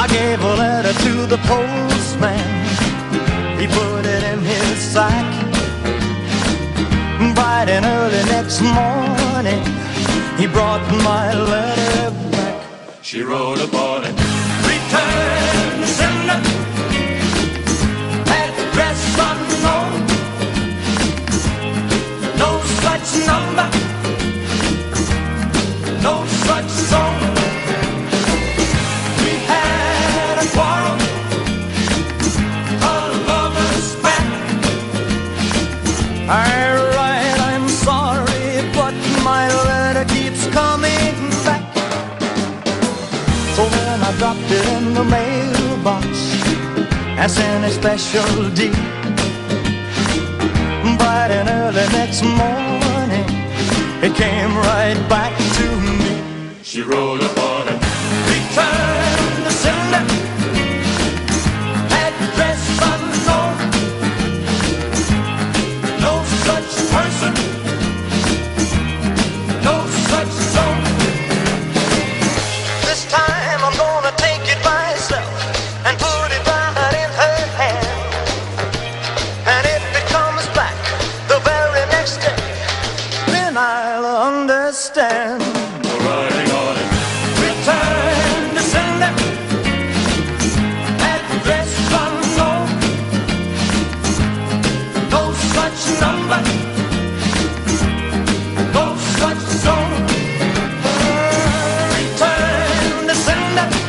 gave a letter to the postman. He put it in his sack. Bright and early next morning, he brought my letter back. She wrote upon it, return the sender, address unknown, no such number, no such song. We had a quarrel, a lover's spat. I write, I'm sorry, but my letter keeps coming back. So then I dropped it in the mailbox as in a special deed. Bright and early next morning, it came right back to me. she wrote upon it, Return the sender, address unknown, no such person, no such song. This time I'm gonna take it myself and put it right in her hand. And if it comes back the very next day, then I'll understand. writing on it, Return the sender, address unknown, no such number, no such song. Return the sender,